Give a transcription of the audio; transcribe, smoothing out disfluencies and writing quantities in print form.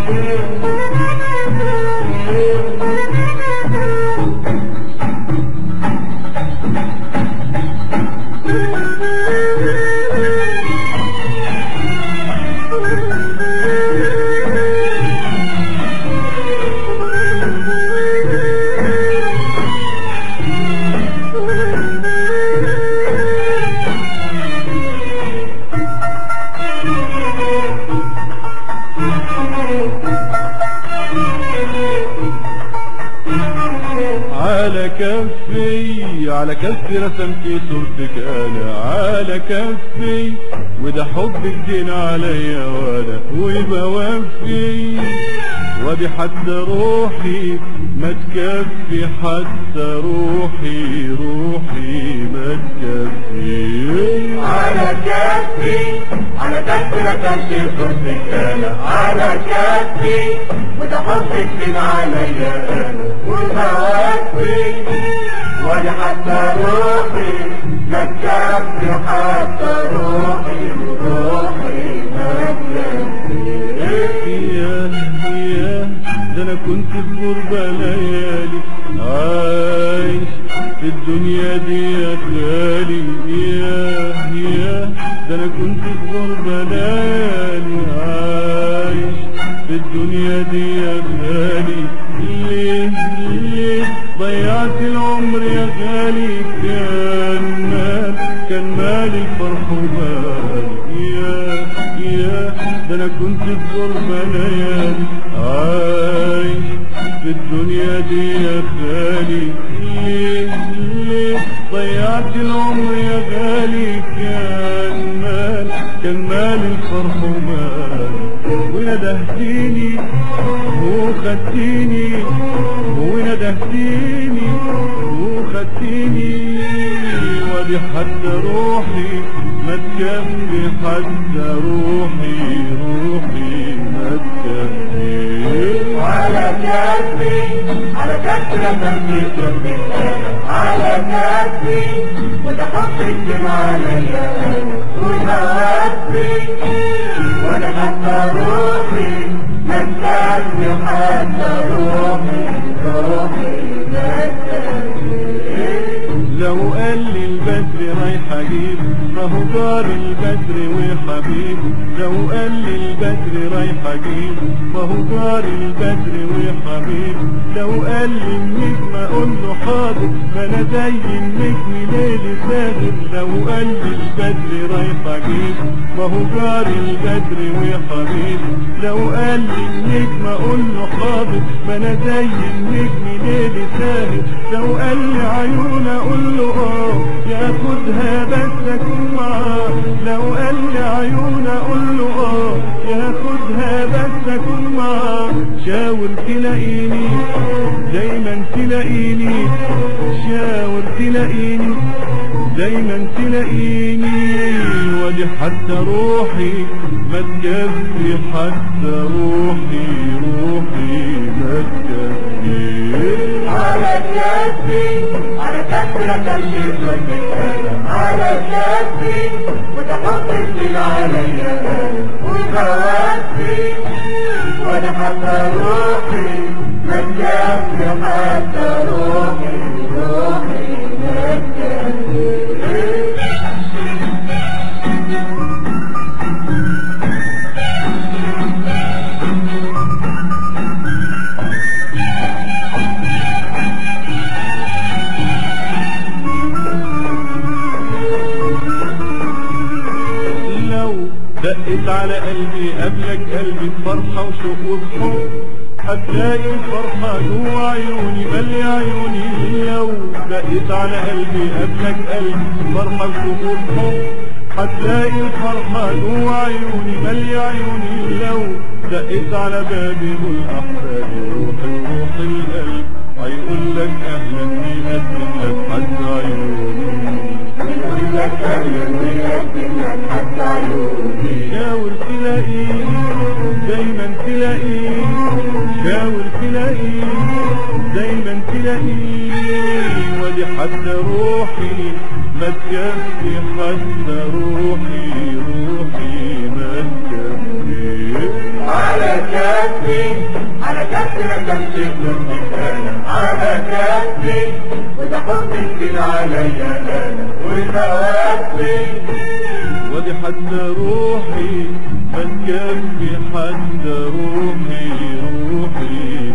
على كفي رسمت صورتك انا على كفي، وده حبك دين عليا وانا وبوفي، ودي حتى روحي ما تكفي، حتى روحي ما تكفي. على كفي رسمت صورتك انا على كفي، وده حبك دين عليا انا وبوفي، ودي حتى روحي ما تكفي، حتى روحي ما تكفي. ياه ده انا كنت في غربة ليالي عايش في الدنيا دي غالي، ياه ده انا كنت في غربة ليالي عايش في الدنيا دي غالي. ليه ضيعت العمر يا غالي؟ كان مالي الفرح وبالي، ياه ده انا كنت في غربة ليالي عايش في الدنيا دي يا غالي. ليه ضيعت العمر يا غالي؟ كان مالي الفرح وبالي، وندهتيني وخدتيني وندهتيني وخدتيني، ودي حتى روحي ما تكفي، حتى روحي ما تكفي. على كفي رسمت صورتك انا على كفي، وده حبك دين عليا انا وبوفي، وانا حتى روحي ما تكفي، حتى روحي ما تكفي. لو قال لي البدر رايح اجيب، ما هو دار البدر وحبيبه. لو قال لي البدر رايح اجيب، ما هو دار البدر وحبيبه. لو قال لي النجم اقول له حاضر، ما انا زي النجم ليلي ساهر. لو قال لي البدر رايح اجيب، ما هو دار البدر وحبيبه. لو قال لي النجم اقول له حاضر، ما انا زي النجم ليلي ساهر. لو قال لي عيون اقول له ياخدها بس اكون معاه. لو قال لي عيون اقول له ياخدها بس اكون معاه. شاور تلاقيني دايما تلاقيني، شاور تلاقيني دايما تلاقيني، ودي حتى روحي ما تكفي، حتى روحي ما تكفي. على كفي رسمت صورتك انا على كفي، وده حبك دين عليا انا وبوفي، وانا حتى روحي ما تكفي، حتى روحي ما تكفي. دقت على قلبي قبلك قلبي بفرحة وشوق وبحب، هتلاقي الفرحة جوا عيوني مالية عيوني. لو دقت على قلبي قبلك قلبي بفرحة وشوق وبحب، هتلاقي الفرحة جوا عيوني مالية عيوني. لو دقت على بابي والأحباب روحي وروح القلب، هيقول لك أهلا ويقدم لك حتى عيوني، يقول لك أهلا ويقدم لك حتى عيوني. شاور تلاقيني دايما تلاقيني، شاور تلاقيني دايما تلاقيني، ودي حتى روحي ما تكفي، حتى روحي ما تكفي. على كفي على كفي ما تمشي بلون على كفي وده حب كده عليا انا وتوفي ودي حتى روحي ما تكفي حتى روحي